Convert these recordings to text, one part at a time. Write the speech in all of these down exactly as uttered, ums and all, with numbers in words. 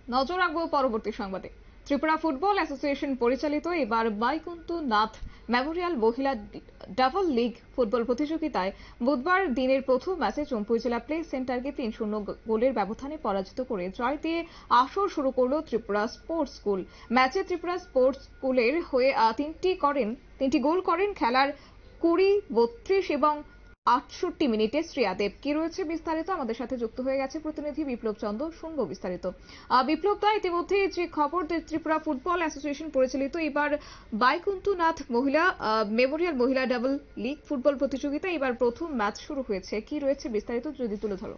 নজর রাখবো পরবর্তী সংবাদে। ত্রিপুরা ফুটবল অ্যাসোসিয়েশন পরিচালিত এবার বাইকুন্তু নাথ মেমোরিয়াল মহিলা ডাবল লিগ ফুটবল প্রতিযোগিতায় বুধবার দিনের প্রথম ম্যাচে চম্পুই জেলা প্লে সেন্টারকে তিন শূন্য গোলের ব্যবধানে পরাজিত করে জয় দিয়ে আসর শুরু করল ত্রিপুরা স্পোর্টস স্কুল। ম্যাচে ত্রিপুরা স্পোর্টস স্কুলের হয়ে তিনটি করেন তিনটি গোল করেন খেলার কুড়ি, বত্রিশ এবং আটষট্টি মিনিটে শ্রেয়া দেব। কি রয়েছে বিস্তারিত, আমাদের সাথে যুক্ত হয়ে গেছে প্রতিনিধি বিপ্লব চন্দ্র। শুনবো বিস্তারিত। বিপ্লব দা, ইতিমধ্যে যে খবর, ত্রিপুরা ফুটবল অ্যাসোসিয়েশন পরিচালিত এবার বাইকুন্তু নাথ মহিলা মেমোরিয়াল মহিলা ডাবল লিগ ফুটবল প্রতিযোগিতা এবার প্রথম ম্যাচ শুরু হয়েছে, কি রয়েছে বিস্তারিত যদি তুলে ধরো।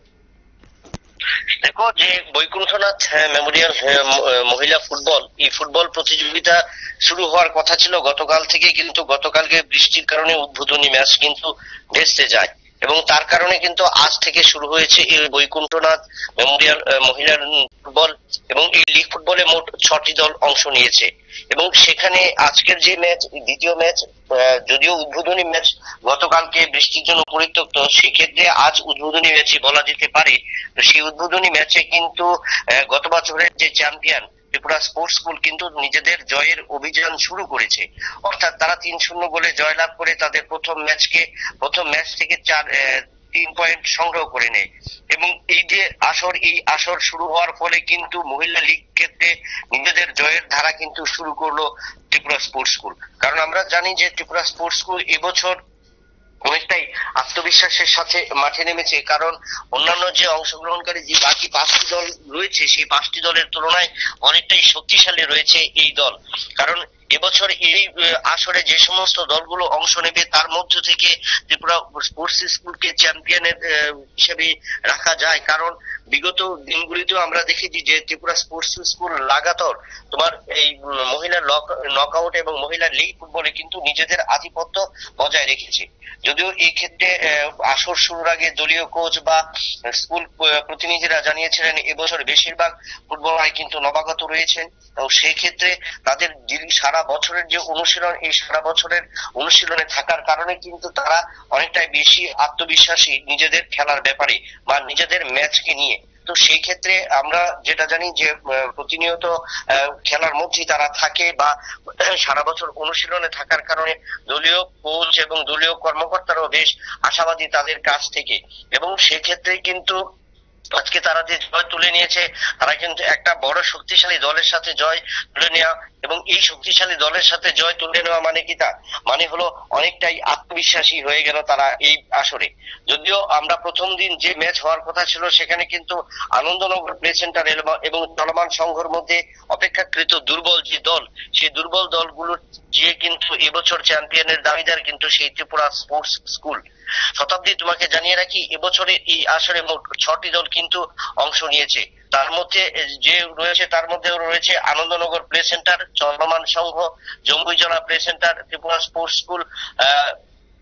দেখো, যে বৈকুণ্ঠনাথ মেমোরিয়াল মহিলা ফুটবল এই ফুটবল প্রতিযোগিতা শুরু হওয়ার কথা ছিল গতকাল থেকে, কিন্তু গতকালকে বৃষ্টির কারণে উদ্বোধনী ম্যাচ কিন্তু ভেস্তে যায় এবং তার কারণে কিন্তু আজ থেকে শুরু হয়েছে এই বৈকুণ্ঠনাথ মেমোরিয়াল মহিলা ফুটবল এবং এই লিগ ফুটবলে মোট ছটি দল অংশ নিয়েছে এবং সেখানে আজকের যে ম্যাচ, দ্বিতীয় ম্যাচ, যদিও উদ্বোধনী ম্যাচ গতকালকে বৃষ্টির জন্য পরিত্যক্ত, সেক্ষেত্রে আজ উদ্বোধনী ম্যাচই বলা যেতে পারে। সেই উদ্বোধনী ম্যাচে কিন্তু গত বছরের যে চ্যাম্পিয়ন ত্রিপুরা স্পোর্টস স্কুল কিন্তু নিজেদের জয়ের অভিযান শুরু করেছে, অর্থাৎ তারা তিন শূন্য গোলে জয়লাভ করে তাদের প্রথম ম্যাচকে প্রথম ম্যাচ থেকে চার তিন পয়েন্ট সংগ্রহ করে নেয় এবং এই যে আসর এই আসর শুরু হওয়ার ফলে কিন্তু মহিলা লিগ ক্ষেত্রে নিজেদের জয়ের ধারা কিন্তু শুরু করলো ত্রিপুরা স্পোর্টস স্কুল। কারণ আমরা জানি যে ত্রিপুরা স্পোর্টস স্কুল এবছর অনেকটাই আত্মবিশ্বাসের সাথে মাঠে নেমেছে, কারণ অন্যান্য যে অংশগ্রহণকারী যে বাকি পাঁচটি দল রয়েছে সেই পাঁচটি দলের তুলনায় অনেকটাই শক্তিশালী রয়েছে এই দল। কারণ এবছর এই আসরে যে সমস্ত দলগুলো অংশ নেবে তার মধ্য থেকে ত্রিপুরা স্পোর্টস স্কুলকে চ্যাম্পিয়নের হিসেবে রাখা যায়, কারণ বিগত দিনগুলিতেও আমরা দেখেছি যে ত্রিপুরা স্পোর্টস স্কুল লাগাতার তোমার এই মহিলা নকআউট এবং মহিলা লিগ ফুটবলে কিন্তু নিজেদের আধিপত্য বজায় রেখেছে। যদিও এই ক্ষেত্রে আসর শুরুর আগে দলীয় কোচ বা স্কুল প্রতিনিধিরা জানিয়েছিলেন এবছর বেশিরভাগ ফুটবলারই কিন্তু নবাগত রয়েছেন এবং সেই ক্ষেত্রে তাদের সারা বছরের যে অনুশীলন, এই সারা বছরের অনুশীলনে থাকার কারণে কিন্তু তারা অনেকটাই বেশি আত্মবিশ্বাসী নিজেদের খেলার ব্যাপারে বা নিজেদের ম্যাচকে নিয়ে। তো সেই ক্ষেত্রে আমরা যেটা জানি যে প্রতিনিয়ত খেলার মধ্যেই তারা থাকে বা সারা বছর অনুশীলনে থাকার কারণে দলীয় কোচ এবং দলীয় কর্মকর্তারাও বেশ আশাবাদী তাদের কাছ থেকে এবং সেক্ষেত্রে কিন্তু আজকে তারা যে জয় তুলে নিয়েছে তারা কিন্তু একটা বড় শক্তিশালী দলের সাথে জয় তুলে নেওয়া এবং এই শক্তিশালী দলের সাথে জয় তুলে নেওয়া মানে কি, তা মানে হলো অনেকটাই আত্মবিশ্বাসী হয়ে গেল তারা এই আসরে। যদিও আমরা প্রথম দিন যে ম্যাচ হওয়ার কথা ছিল সেখানে কিন্তু আনন্দনগর প্লে সেন্টার এবং চলমান সংঘের মধ্যে অপেক্ষাকৃত দুর্বল যে দল, সেই দুর্বল দলগুলোর যে কিন্তু এবছর চ্যাম্পিয়নের দাবিদার কিন্তু সেই ত্রিপুরা স্পোর্টস স্কুল। শতাব্দী, তোমাকে জানিয়ে রাখি এবছরে এই আসরে মোট ছটি দল কিন্তু অংশ নিয়েছে, তার মধ্যে যে রয়েছে তার মধ্যে রয়েছে আনন্দনগর প্লে সেন্টার, চলমান সংঘ, জম্বুই জেলা play centre, Tripura sports school, আহ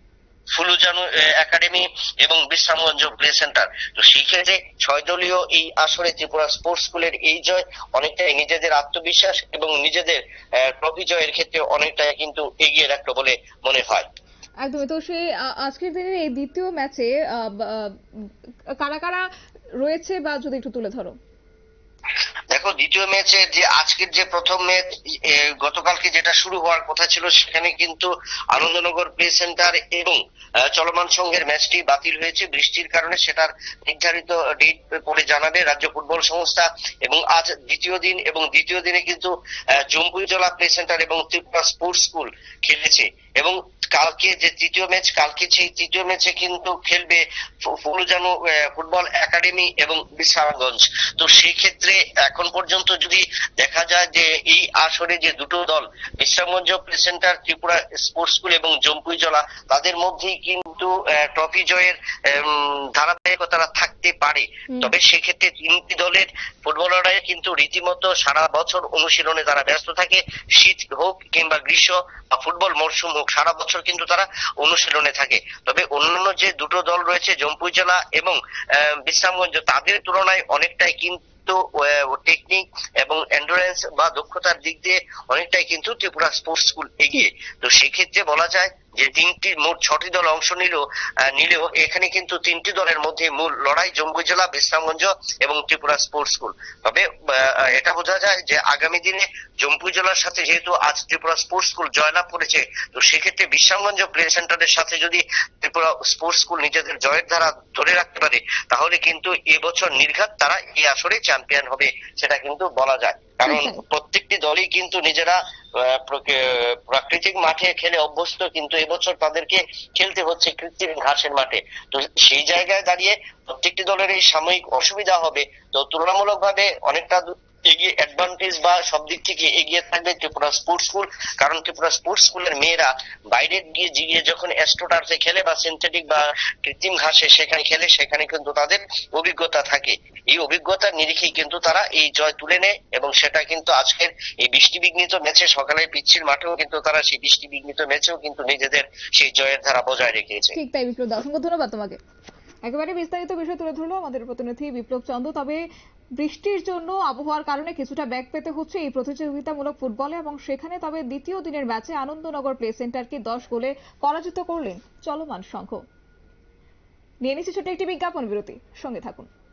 ফুলুজানু একাডেমি এবং বিশ্রামগঞ্জ প্লে সেন্টার। তো সেই ক্ষেত্রে ছয় দলীয় এই আসরে ত্রিপুরা স্পোর্টস স্কুলের এই জয় অনেকটাই নিজেদের আত্মবিশ্বাস এবং নিজেদের ট্রফি জয়ের ক্ষেত্রে অনেকটাই কিন্তু এগিয়ে রাখলো বলে মনে হয়। একদমই। তো সেই আজকের দিনের এই দ্বিতীয় ম্যাচে কারা কারা রয়েছে বা যদি একটু তুলে ধরো। দেখো, দ্বিতীয় ম্যাচে যে আজকের যে প্রথম ম্যাচ গতকালকে যেটা শুরু হওয়ার কথা ছিল সেখানে কিন্তু আনন্দনগর প্লে সেন্টার এবং চলমান সংঘের ম্যাচটি বাতিল হয়েছে বৃষ্টির কারণে, সেটার নির্ধারিত ডেট পরে জানাবে রাজ্য ফুটবল সংস্থা। এবং আজ দ্বিতীয় দিন এবং দ্বিতীয় দিনে কিন্তু জম্বুই জেলা প্লে সেন্টার এবং ত্রিপুরা স্পোর্টস স্কুল খেলেছে এবং কালকে যে তৃতীয় ম্যাচ, কালকে সেই তৃতীয় ম্যাচে কিন্তু খেলবে ফুলুজানু ফুটবল একাডেমি এবং বিশ্রামগঞ্জ। তো সেই ক্ষেত্রে এখন পর্যন্ত যদি দেখা যায় যে এই আসরে যে দুটো দল Bishramganj play centre, Tripura sports school এবং জম্পুই জেলা, তাদের মধ্যেই কিন্তু ট্রফি জয়ের ধারাবাহিকতা থাকতে পারে। তবে সেক্ষেত্রে তিনটি দলের ফুটবলাররা কিন্তু রীতিমতো সারা বছর অনুশীলনে তারা ব্যস্ত থাকে, শীত হোক কিংবা গ্রীষ্ম বা ফুটবল মরশুম হোক, সারা বছর কিন্তু তারা অনুশীলনে থাকে। তবে অন্যান্য যে দুটো দল রয়েছে জম্পুই জেলা এবং বিশ্রামগঞ্জ, তাদের তুলনায় অনেকটাই কিন্তু টেকনিক এবং এন্ডুরেন্স বা দক্ষতার দিক দিয়ে অনেকটাই কিন্তু ত্রিপুরা স্পোর্টস স্কুল এগিয়ে। তো সেক্ষেত্রে বলা যায় যে তিনটি মোট ছটি দল অংশ নিল নিলেও এখানে কিন্তু তিনটি দলের মধ্যে মূল লড়াই জম্মু জেলা, বিশ্রামগঞ্জ এবং ত্রিপুরা স্পোর্টস স্কুল। তবে এটা বোঝা যায় যে আগামী দিনে জম্মু জেলার সাথে যেহেতু আজ ত্রিপুরা স্পোর্টস স্কুল জয়লাভ করেছে, তো সেক্ষেত্রে বিশ্রামগঞ্জ প্লে সেন্টারের সাথে যদি ত্রিপুরা স্পোর্টস স্কুল নিজেদের জয়ের ধারা ধরে রাখতে পারে, তাহলে কিন্তু এবছর নির্ঘাত তারা এই আসরে চ্যাম্পিয়ন হবে, সেটা কিন্তু বলা যায়। কারণ প্রত্যেকটি দলই কিন্তু নিজেরা প্রাকৃতিক মাঠে খেলে অভ্যস্ত, কিন্তু এবছর তাদেরকে খেলতে হচ্ছে কৃত্রিম ঘাসের মাঠে। তো সেই জায়গায় দাঁড়িয়ে প্রত্যেকটি দলের এই সাময়িক অসুবিধা হবে, তো তুলনামূলকভাবে অনেকটা এগিয়ে অ্যাডভান্টেজ বা সব দিক থেকে এগিয়ে থাকবে ত্রিপুরা স্পোর্টস স্কুল। কারণ ত্রিপুরা স্পোর্টস স্কুলের মেয়েরা বাইরে গিয়ে গিয়ে যখন অ্যাস্ট্রোটার্ফে খেলে বা সিনথেটিক বা কৃত্রিম ঘাসে সেখানে খেলে, সেখানে কিন্তু তাদের অভিজ্ঞতা থাকে। এই অভিজ্ঞতার নিরিখেই কিন্তু তারা এই জয় তুলে নেয়, এবং সেটা কিন্তু আজকের এই বৃষ্টি বিঘ্নিত ম্যাচে সকালে পিচ্ছিল মাঠেও কিন্তু তারা সেই বৃষ্টি বিঘ্নিত ম্যাচেও কিন্তু নিজেদের সেই জয়ের ধারা বজায় রেখেছে। ঠিক তাই বিপ্লব, অসংখ্য ধন্যবাদ তোমাকে। একেবারে বিস্তারিত বিষয় তুলে ধরলো আমাদের প্রতিনিধি বিপ্লব চন্দ। তবে বৃষ্টির জন্য আবহাওয়ার কারণে কিছুটা ব্যাগ পেতে হচ্ছে এই প্রতিযোগিতামূলক ফুটবলে, এবং সেখানে তবে দ্বিতীয় দিনের ম্যাচে আনন্দনগর প্লে সেন্টারকে দশ গোলে পরাজিত করলেন চলমান সংঘ। নিয়ে নিচ্ছি ছোট্ট একটি বিজ্ঞাপন বিরতি, সঙ্গে থাকুন।